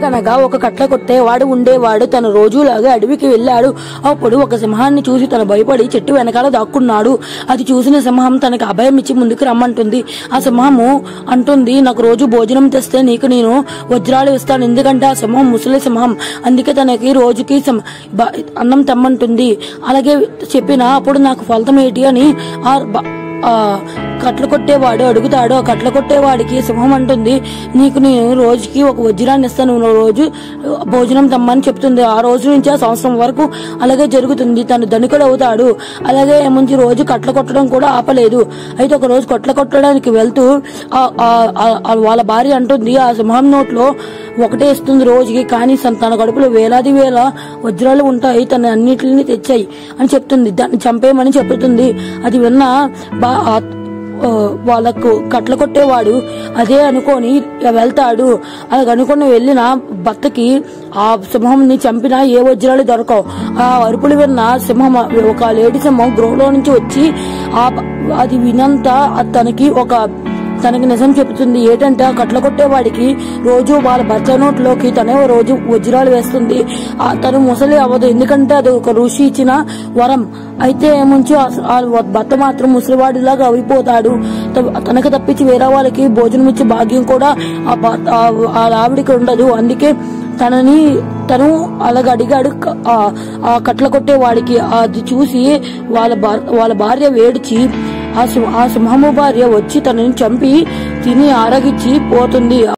అనగనగా ఒక కట్ల కొట్టేవాడు ఉండేవాడు. తను రోజులాగా అడవికి వెళ్ళాడు. అప్పుడు ఒక సింహాన్ని చూసి తను భయపడి చెట్టు వెనకాల దాక్కున్నాడు. అది చూసిన సింహం తనకి అభయం ఇచ్చి ముందుకు రమ్మంటుంది. ఆ సింహము అంటుంది, నాకు రోజు భోజనం తెస్తే నీకు నేను వజ్రాలు ఇస్తాను. ఎందుకంటే ఆ సింహం ముసలి సింహం, అందుకే తనకి రోజుకి అన్నం తెమ్మంటుంది. అలాగే చెప్పిన అప్పుడు నాకు ఫలితం ఏంటి అని కట్ల కొట్టేవాడు అడుగుతాడు. ఆ కట్ల కొట్టేవాడికి సింహం అంటుంది, నీకు నేను రోజుకి ఒక వజ్రాన్ని ఇస్తాను, రోజు భోజనం తెమ్మని చెప్తుంది. ఆ రోజు నుంచి ఆ సంవత్సరం వరకు అలాగే జరుగుతుంది. తను ధనికుడు అవుతాడు. అలాగే ముందు రోజు కట్ల కొట్టడం కూడా ఆపలేదు. అయితే ఒక రోజు కట్ల కొట్టడానికి వెళ్తూ వాళ్ళ భార్య అంటుంది, ఆ సింహం నోట్లో ఒకటే ఇస్తుంది రోజుకి, కానీ తన కడుపులో వేలాది వేల వజ్రాలు ఉంటాయి, తన అన్నిటిని తెచ్చాయి అని చెప్తుంది. దాన్ని చంపేయమని చెప్తుంది. అది విన్న వాళ్ళకు కట్ల కొట్టేవాడు అదే అనుకొని వెళ్తాడు. అలా అనుకుని వెళ్ళిన భర్తకి ఆ సింహంని చంపినా ఏ వజ్రాలు దొరకవు. ఆ అరుపులు విన్న సింహం, ఒక లేడీ సింహం గృహలో నుంచి వచ్చి అది వినంత తనకి నిజం చెప్తుంది. ఏంటంటే ఆ కట్ల కొట్టేవాడికి రోజు వాళ్ళ భర్త నోట్లోకి తనే రోజు వజ్రాలు వేస్తుంది. తను ముసలి అవ్వదు, ఎందుకంటే అది ఒక ఋషి ఇచ్చిన వరం. అయితే ఏముంచి భర్త మాత్రం ముసలివాడిలాగా అయిపోతాడు. తనకు తప్పించి వేరే వాళ్ళకి భోజనం ఇచ్చే భాగ్యం కూడా ఆ ఆవిడికి ఉండదు. అందుకే తను అలాగ అడిగాడు ఆ కట్ల కొట్టేవాడికి. అది చూసి వాళ్ళ భార్య వేడిచి ఆ సింహము భార్య వచ్చి తనని చంపి తిని ఆరగించి పోతుంది.